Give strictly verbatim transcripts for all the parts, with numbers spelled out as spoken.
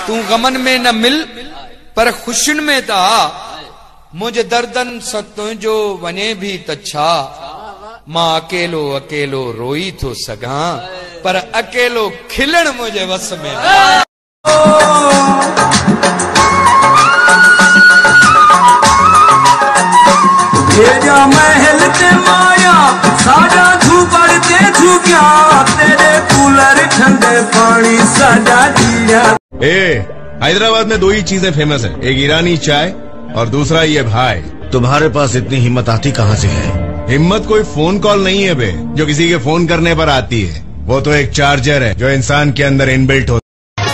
तू गमन में न मिल पर खुशियुनि में ता मुझे दर्दन सतो जो वने भी तछा मां अकेलो अकेलो रोई तो सगा पर अकेलो खिलण मुझे वस में भेजा महल ते माया साजा झूपड़ ते झुकिया तेरे कूलर ठंडे पानी साजा दिया। ए हैदराबाद में दो ही चीजें फेमस है, एक ईरानी चाय और दूसरा ये भाई। तुम्हारे पास इतनी हिम्मत आती कहाँ से है? हिम्मत कोई फोन कॉल नहीं है बे जो किसी के फोन करने पर आती है, वो तो एक चार्जर है जो इंसान के अंदर इनबिल्ट होता है।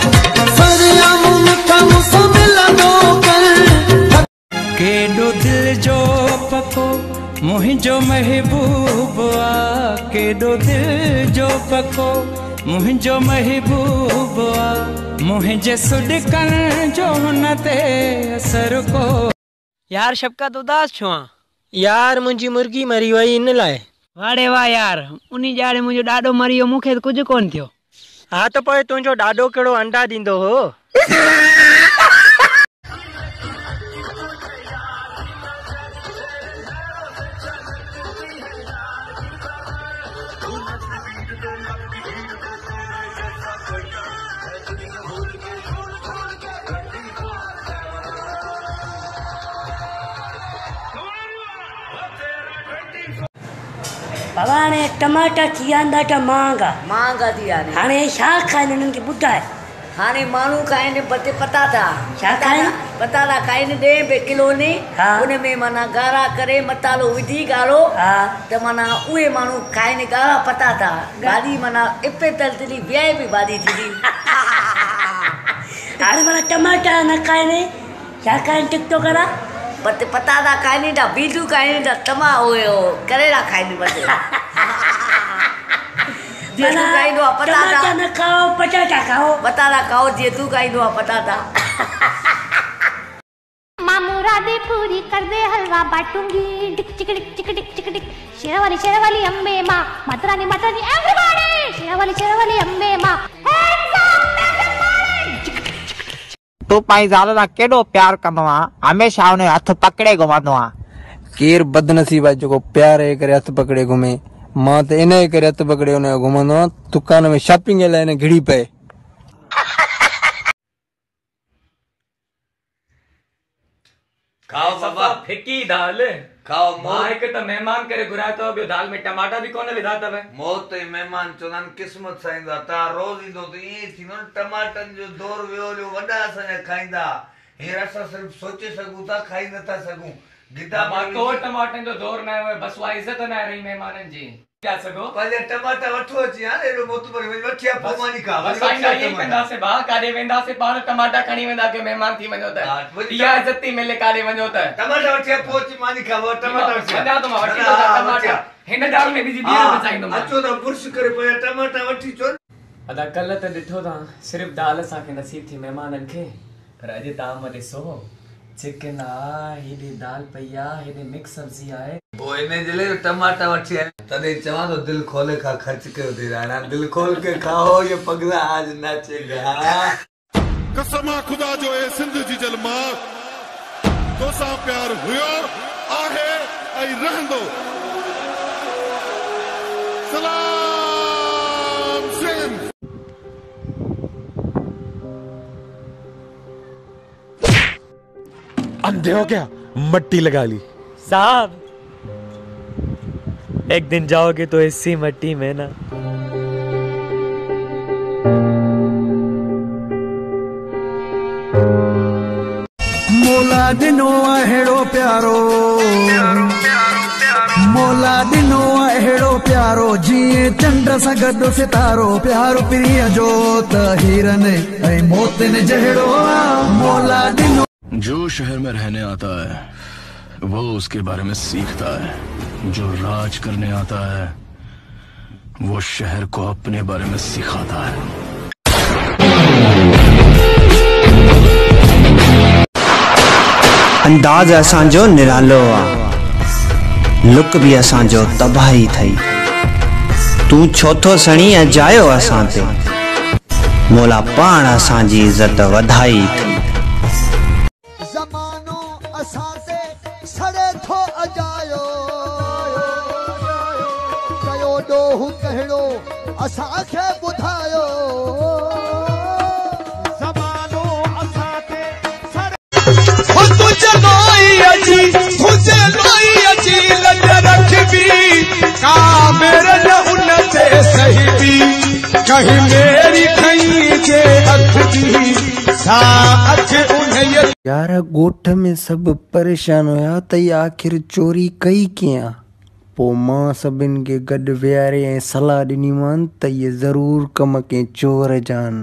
केडो दिल जो पको मुहिंजो महबूब आ, केडो दिल जो पको मुहिंजो महबूब आ, मुहिंजे सुडकन जो हुन ते असर को। यार शबकत उदास छो यार, मुंहिंजी मुर्गी मरी वई इन लाइ। वाड़े वाह यार, उन्हीं जाड़े मुंहिंजो ॾाॾो मरी वियो, मूंखे कुछ कोन थियो। हा त पोइ तुंहिंजो ॾाॾो कहिड़ो अंडा ॾींदो हो? बाबा ने टमाटा थी आंदा त महांगा महांगा थी आने हाणे छा खाइनि उन्हनि खे ॿुधाए। हाणे माण्हू खाइनि पते पताटा, छा खाइनि? पताटा खाइनि ॾे पे किलो ने, उन में माना गाढ़ा करे मसालो विझी गाढ़ो त माना उहे माण्हू खाइनि गाढ़ा पताटा। भाॼी माना इपे तलतली वीआई पी भाॼी थींदी। हाणे माना टमाटा न खाइनि, छा खाइनि टिकटो करा पते पताटा खाइनि था, बीजू खाइनि था, टमा उहे करेला खाइनि बस। जीअं तू खाईंदो आहे पताटा न खाओ, पटाटा खाओ। पताटा खाओ जीअं तू खाईंदो आहे पताटा। मां मुरादे पूरी कर दे हलवा बाटूंगी, टिक टिक टिक टिक टिक टिक। शेरावाली शेरावाली अम्बे मां, मातरानी मातरानी एवरीबॉडी। शेरावाली शेरावाली अम्बे मां, हैंड्स अप एवरीबॉडी। तू पाई ज़ाल सां केॾो प्यार कंदो आहे, हमेशा उन हथ पकड़े घुमंदो आहे। केर बदनसीब आहे जेको प्यार जे करे हथ पकड़े घुमे। मां त इन जे करे हथ पकड़े उन जो घुमंदो आहियां, दुकान में शॉपिंग जे लाइ घिड़ी पए। खाओ बाबा फिकी दाल खाओ। मां हिकु त महिमान करे घुराए थो, ॿियो दाल में टमाटा बि कोन विधा अथव। मौत ई महिमान चवंदा आहिनि क़िस्मत सां ईंदो आहे, तव्हां रोज़ ईंदो त ईअं ई थींदो न। टमाटनि जो दौर वियो हलियो, वॾा असांजा खाईंदा, हींअर असां सिर्फ़ु सोचे सघूं था, खाई नथा सघूं। टमाटनि जो दौर न आहे, बसि उहा इज़त न आहे रही महिमाननि जी। पहले टमाटा वठो अची हां एॾो मोतबर वठी आ पोइ मानी खा। बस आईंदा ई कंदासीं भा, काॾे वेंदासीं पाण टमाटा खणी वेंदा के महिमान थी वञो त इहा इज़त थी मिले। काॾे वञो त टमाटा वठी आ पोइ अची मानी खा। टमाटा वठी वञा तो मां वठी तो टमाटा हिन दाल में विझी बीर बचाईंदो मां। अचो त बुर्श करे पोइ टमाटा वठी चो। अदा कल्ह त ॾिठो था सिर्फ़ दाल असांखे नसीब थी महिमाननि खे, पर अॼु ताम ॾिसो चिकन आ, हेॾे दाल पई आ, हेॾे मिक्स सब्जी आहे, पोइ इन जे लाइ टमाटा वठी आया। तॾहिं चवां थो दिल खोले खा, ख़र्च कयो थी राणा, दिल खोल के खाओ, ये पगला आज नाचेगा। कसम खुदा जो ए सिंध जी जलमा तोसां प्यार हुयो आहे ऐं रहंदो। सलाम सिंध। अंधे हो क्या? मट्टी लगा ली साहब। एक दिन जाओगे तो इसी मट्टी में ना। मोला दिनो अहिड़ो प्यारो, मोला दिनो अहिड़ो प्यारो, जीअं चंड सां गॾु सितारो। प्यारो प्रिय जो त हीरन ऐं मोतिन जहिड़ो मोला दिनो। जो शहर में रहने आता है वो उसके बारे में सीखता है, जो राज करने आता है वो शहर को अपने बारे में सिखाता है। अंदाज असांजो निरालो आ, लुक भी असांजो तबाही थई। तू छोथो सणी अजायो असां ते। मोला पाण असांजी इज्जत वधाई थी। ज़मानो असां ते सड़े थो अजायो, कयो ॾोहु कहिड़ो असांखे ॿुधायो। ज़मानो असां ते सड़े तुझे लोई अची तुझे लोई अची लज रखबी का मेरे न उन ते सही बी कहीं मेरी खई जे अख दी सा अख उन यार गोठ में सब परेशान हुया त आखिर चोरी कई किया। पो मां सभिन के गड विहारे ऐं सलाह ॾिनी मान त ये जरूर कम के चोर जान।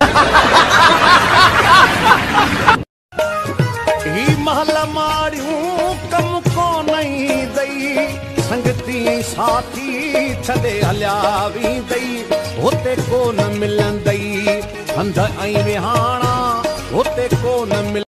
ही महल मारियूं कम को नहीं दई संगती साथी छॾे हलिया वेंदई होते को न मिलंदई हंध ऐं विहाणा होते को न मिल